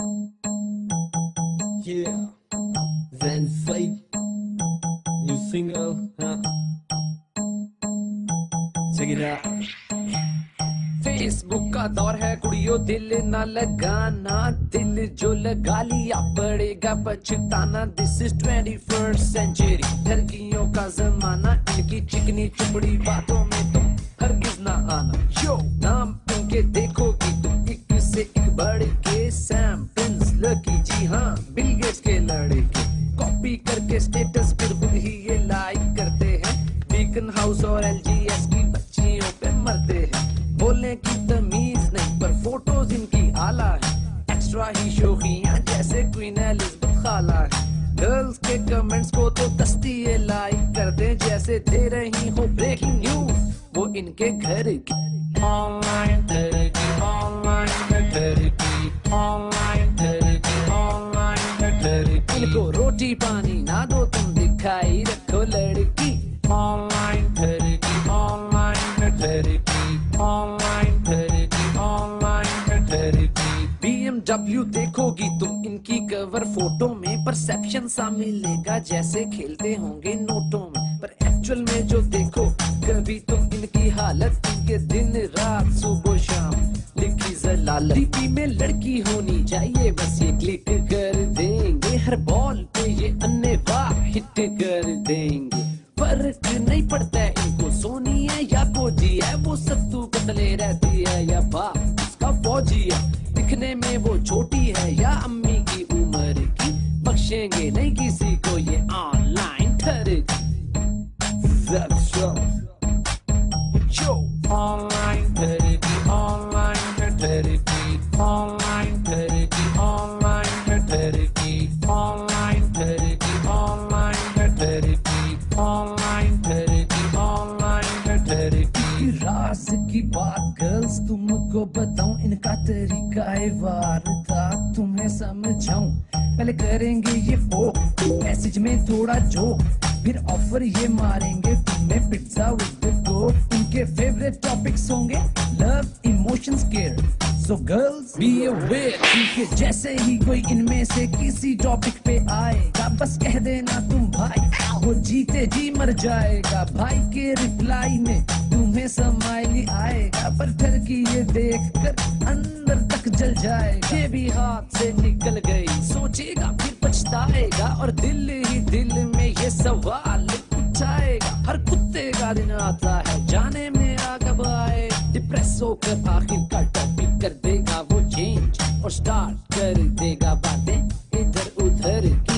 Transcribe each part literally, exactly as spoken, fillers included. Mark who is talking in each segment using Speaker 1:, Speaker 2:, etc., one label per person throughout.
Speaker 1: Yeah, Zen Slate, new single, huh? Check it out.
Speaker 2: Facebook का दौर है कुड़ियों, दिल ना लगाना, दिल जो लगा लिया पड़ेगा पछताना। This is twenty first century, लड़कियों का जमाना, इनकी चिकनी चुपड़ी बातों में तुम हरगिज ना आना। यो नाम इनके देखोगी तुम एक से एक बढ़ के, सैम प्रिंस लकी, जी हाँ बिल गेट्स के लड़के, कॉपी करके स्टेटस पर खुद ही ये लाइक करते हैं। बीकन हाउस और एलजीएस की बच्चियों पे मरते हैं, बोलने की तमीज नहीं पर फोटोज इनकी आला है। एक्स्ट्रा ही शोखियां जैसे क्वीन एलिजाबेथ खाला है। गर्ल्स के कमेंट्स को तो दस्ती ये लाइक करते जैसे दे रही हो ब्रेकिंग न्यूज वो इनके घर की। ऑनलाइन ठरकी, ऑनलाइन ठरकी, ऑनलाइन ठरकी, ऑनलाइन ठरकी। इनको रोटी पानी ना दो तुम दिखाई रखो लड़की। ऑनलाइन ठरकी, ऑनलाइन ठरकी, ऑनलाइन ठरकी, ऑनलाइन ठरकी। बीएमडब्ल्यू देखोगी तुम इनकी कवर फोटो में, परसेप्शन सा मिलेगा जैसे खेलते होंगे नोटों में, पर एक्चुअल में जो देखो कभी तुम इनकी हालत, इनके दिन रात सुबह शाम लिखी जलालत। डीपी में लड़की होनी चाहिए बस ये क्लिक कर देंगे, हर बॉल पे ये अन्य वाह हिट कर देंगे। फर्क नहीं पड़ता है इनको सोनी है या कोजी है, वो सत्तू कतले रहती है या बाप उसका फौजी है। दिखने में वो छोटी है या अम्मी की उम्र की, बख्शेंगे नहीं किसी को ये ऑनलाइन ठरकी। जो ऑनलाइन ठरकी, ऑनलाइन ठरकी, ऑनलाइन ठरकी, ऑनलाइन ठरकी, ऑनलाइन ठरकी, ऑनलाइन ठरकी, ऑनलाइन ठरकी, ऑनलाइन ठरकी। राज की बात गर्ल्स तुमको बताऊं, इनका तरीका है वारदात तुम्हें समझाऊं। पहले करेंगे ये फोक मैसेज में थोड़ा जोक, फिर ऑफर ये मारेंगे तुम्हें पिज्जा विद कोक। इनके फेवरेट टॉपिक्स होंगे love, emotions, care. So girls be aware, इनके जैसे ही कोई इनमें से किसी टॉपिक पे आएगा बस कह देना तुम भाई, वो जीते जी मर जाएगा। भाई के रिप्लाई में तुम्हें स्माइली आएगा, पर ठरकी ये देखकर अंदर तक जल जाएगा। ये भी हाथ से निकल गई सोचेगा फिर पछताएगा, और दिल ही दिल में ये सवाल उठाएगा। हर कुत्ते का दिन आता है जाने मेरा कब आए, डिप्रेस होकर आखिर का टॉपिक कर देगा वो चेंज, और स्टार्ट कर देगा बातें इधर उधर की।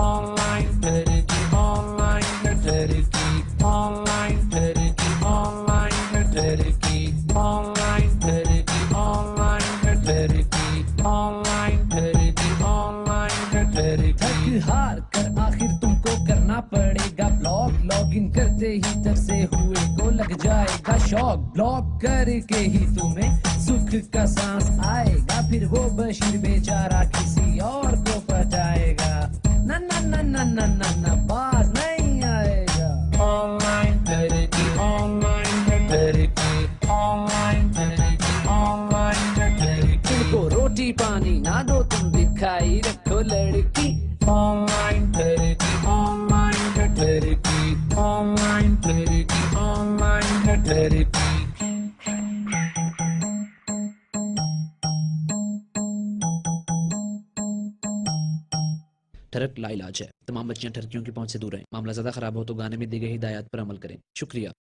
Speaker 2: ऑनलाइन ठरकी, ऑनलाइन ठरकी, ऑनलाइन ठरकी, ऑनलाइन ठरकी, ऑनलाइन ठरकी, ऑनलाइन ठरकी, ऑनलाइन ठरकी, ऑनलाइन ठरकी। थक हार कर आखिर तुमको करना पड़ेगा ब्लॉग, लॉग इन करते ही तर से हुए को लग जाएगा शौक। ब्लॉग करके ही तुम्हें सुख का सांस आएगा, फिर वो बशीर बेचारा किसी और को पटाएगा। ना ना ना ना ना ना ना बाज नहीं आएगा। ऑनलाइन ठरकी, ऑनलाइन ठरकी, ऑनलाइन ठरकी, ऑनलाइन ठरकी। इनको रोटी पानी ना दो तुम दिखाई रखो लड़की। ऑनलाइन ठरकी, ऑनलाइन ठरकी, ऑनलाइन ठरकी, ऑनलाइन ठरकी।
Speaker 3: ठरक लाइलाज है, तमाम बच्चियां ठरकियों की पहुंच से दूर रहें। मामला ज्यादा खराब हो तो गाने में दी गई हिदायत पर अमल करें। शुक्रिया।